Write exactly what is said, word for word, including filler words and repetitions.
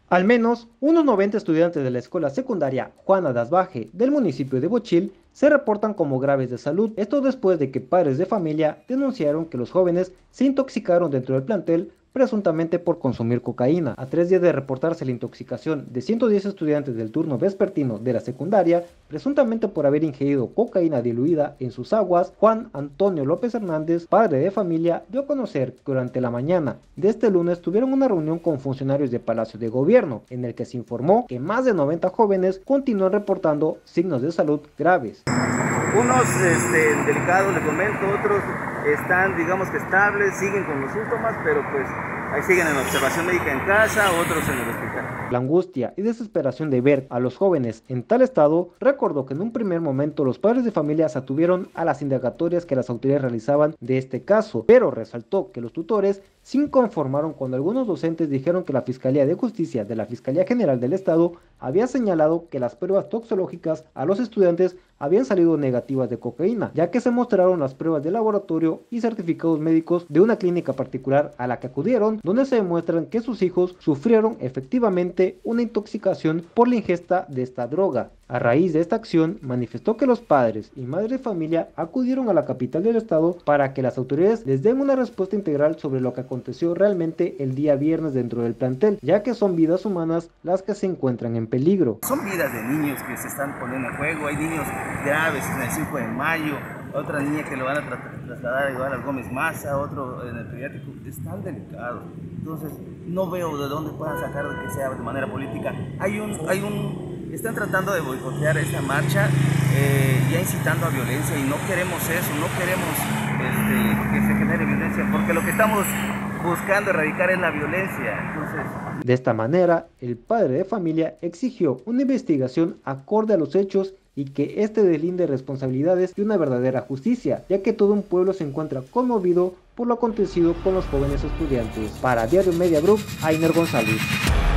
Al menos unos noventa estudiantes de la escuela secundaria Juana Dasbaje del municipio de Bochil se reportan como graves de salud. Esto después de que padres de familia denunciaron que los jóvenes se intoxicaron dentro del plantel presuntamente por consumir cocaína. A tres días de reportarse la intoxicación de ciento diez estudiantes del turno vespertino de la secundaria, presuntamente por haber ingerido cocaína diluida en sus aguas, Juan Antonio López Hernández, padre de familia, dio a conocer que durante la mañana de este lunes tuvieron una reunión con funcionarios de Palacio de Gobierno, en el que se informó que más de noventa jóvenes continúan reportando signos de salud graves. Unos este, delicados, les comento, otros están, digamos que estables, siguen con los síntomas, pero pues ahí siguen en observación médica en casa, otros en el hospital. La angustia y desesperación de ver a los jóvenes en tal estado recordó que en un primer momento los padres de familia se atuvieron a las indagatorias que las autoridades realizaban de este caso, pero resaltó que los tutores se inconformaron cuando algunos docentes dijeron que la Fiscalía de Justicia de la Fiscalía General del Estado había señalado que las pruebas toxológicas a los estudiantes habían salido negativas de cocaína, ya que se mostraron las pruebas de laboratorio y certificados médicos de una clínica particular a la que acudieron, donde se demuestran que sus hijos sufrieron efectivamente una intoxicación por la ingesta de esta droga. A raíz de esta acción, manifestó que los padres y madres de familia acudieron a la capital del estado para que las autoridades les den una respuesta integral sobre lo que aconteció realmente el día viernes dentro del plantel, ya que son vidas humanas las que se encuentran en peligro. Son vidas de niños que se están poniendo en juego, hay niños graves en el cinco de mayo, otra niña que lo van a tra trasladar igual al Gómez Maza, otro en el pediátrico, es tan delicado. Entonces no veo de dónde puedan sacar de que sea de manera política. Hay un, hay un Están tratando de boicotear esta marcha, eh, ya incitando a violencia, y no queremos eso, no queremos este, que se genere violencia, porque lo que estamos buscando erradicar es la violencia. Entonces, de esta manera, el padre de familia exigió una investigación acorde a los hechos y que este deslinde responsabilidades y una verdadera justicia, ya que todo un pueblo se encuentra conmovido por lo acontecido con los jóvenes estudiantes. Para Diario Media Group, Ainer González.